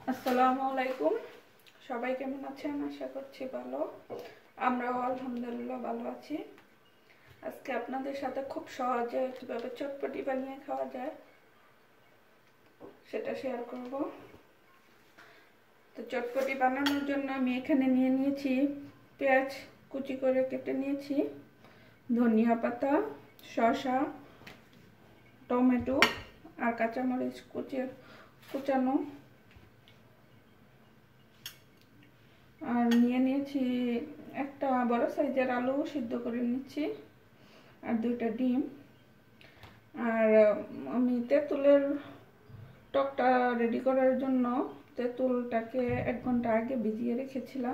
আসসালামু আলাইকুম। সবাই কেমন আছেন? আশা করছি ভালো। আমরাও আলহামদুলিল্লাহ ভালো আছি। আজকে আপনাদের সাথে খুব সহজে কিভাবে চটপটি বানিয়ে খাওয়া যায় সেটা শেয়ার করব। তো চটপটি বানানোর জন্য আমি এখানে নিয়ে নিয়েছি পেঁয়াজ কুচি করে কেটে নিয়েছি, ধনিয়া পাতা, শসা, টমেটো আর কাঁচামরিচ কুচানো, আর নিয়ে নিয়েছি একটা বড় সাইজের আলু সিদ্ধ করে নিচ্ছি আর 2টা ডিম। আর আমি তেঁতুলের টকটা রেডি করার জন্য তেঁতুলটাকে 1 ঘন্টা আগে ভিজিয়ে রেখেছিলাম।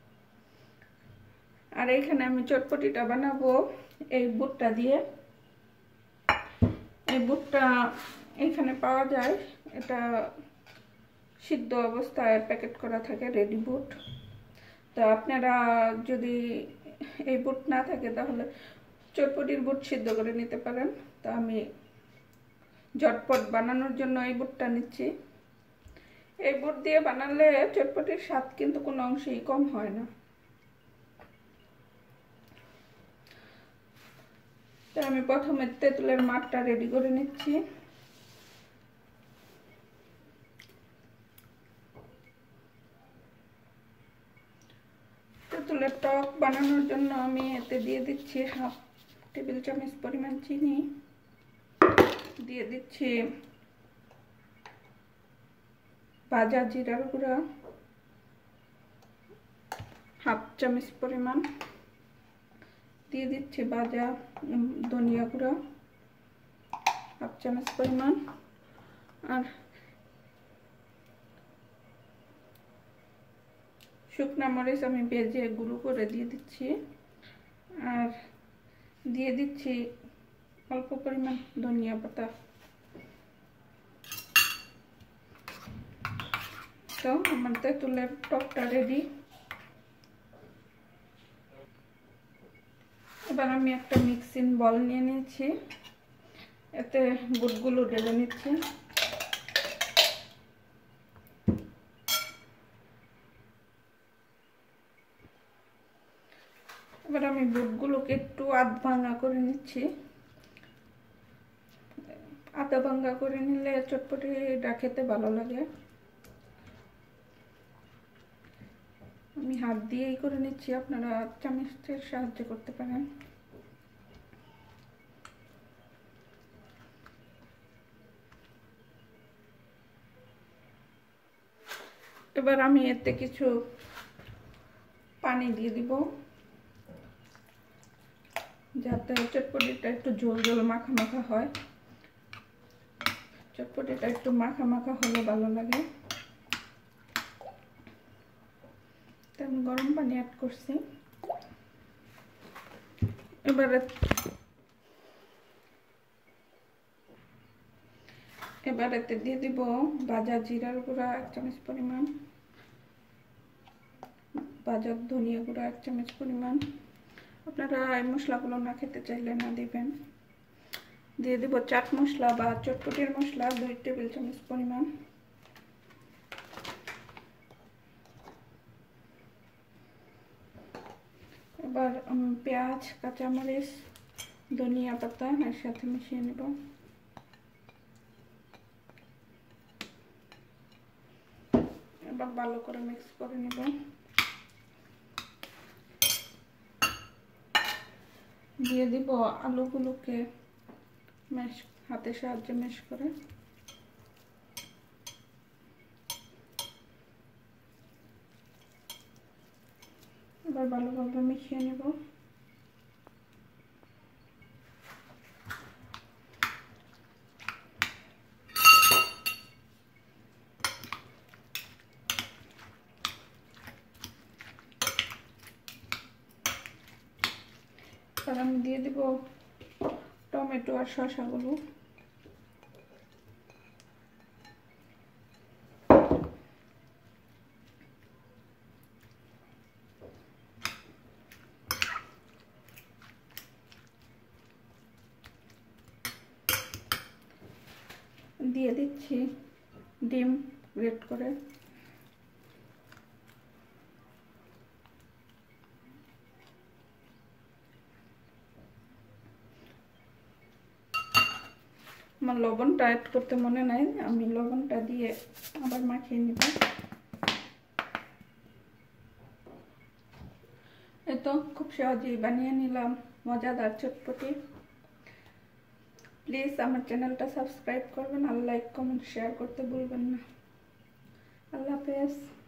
আর এইখানে আমি চটপটিটা বানাবো এই বুটটা দিয়ে। এই বুটটা এখানে পাওয়া যায়, এটা সিদ্ধ অবস্থায় প্যাকেট করা থাকে, রেডি বুট। তো আপনারা যদি এই বুট না থাকে তাহলে চটপটির বুট সিদ্ধ করে নিতে পারেন। তো আমি ঝটপট বানানোর জন্য এই বুটটা নিচ্ছি। এই বুট দিয়ে বানালে চটপটির স্বাদ কিন্তু কোনো অংশেই কম হয় না। তো আমি প্রথমে তেঁতুলের মাঠটা রেডি করে নিচ্ছি। তেঁতুলের টক বানানোর জন্য আমি এতে দিয়ে দিচ্ছি 1/2 টেবিল চামচ পরিমাণ চিনি, দিয়ে দিচ্ছি ভাজা জিরার গুঁড়া 1/2 চামচ পরিমাণ, দিয়ে দিচ্ছি ভাজা ধনিয়া গুঁড়া 1/2 চামচ পরিমাণ, আর শুকনা মরিচ আমি ভেজে গুঁড়ো করে দিয়ে দিচ্ছি, আর দিয়ে দিচ্ছি অল্প পরিমাণ ধনিয়া পাতা। তো আমার তেঁতুলের টকটা রেডি। এবার আমি একটা মিক্সিং বল নিয়ে নিয়েছি, এতে বুটগুলো ঢেলে নিচ্ছি। এবার আমি বুটগুলোকে একটু আধা ভাঙা করে নিচ্ছি। আধা ভাঙা করে নিলে চটপটিটা খেতে ভালো লাগে। আমি হাত দিয়েই করে নিচ্ছি, আপনারা চামচের সাহায্যে করতে পারেন। এবার আমি এতে কিছু পানি দিয়ে দিব, যাতে চটপটিটা একটু ঝোল ঝোল মাখা মাখা হয়। চটপটিটা একটু মাখা মাখা হলে ভালো লাগে। আমি গরম পানি অ্যাড করছি। এবার এতে দিয়ে দিব ভাজা জিরার গুঁড়া 1 চামচ পরিমাণ, ভাজা ধনিয়া গুঁড়া 1 চামচ পরিমাণ। আপনারা এই মশলাগুলো না খেতে চাইলে না দিবেন। দিয়ে দিব চাট মশলা বা চটপটির মশলা 2 টেবিল চামচ পরিমাণ। এবার পেঁয়াজ, কাঁচামরিচ, ধনিয়া পাতা এর সাথে মিশিয়ে নেব। এবার ভালো করে মিক্স করে নেব। দিয়ে দিব আলুগুলোকে হাতের সাহায্যে ম্যাশ করে। এবার ভালোভাবে মিশিয়ে নেব। এবার আমি দিয়ে দিব টমেটো আর শসাগুলো। দিয়ে দিচ্ছি ডিম গ্রেট করে। আমার লবণটা অ্যাড করতে মনে নাই, আমি লবণটা দিয়ে আবার মাখিয়ে নিব। এই তো খুব সহজেই বানিয়ে নিলাম মজাদার চটপটি। প্লিজ আমার চ্যানেলটা সাবস্ক্রাইব করবেন আর লাইক কমেন্ট শেয়ার করতে ভুলবেন না। আল্লাহ হাফেজ।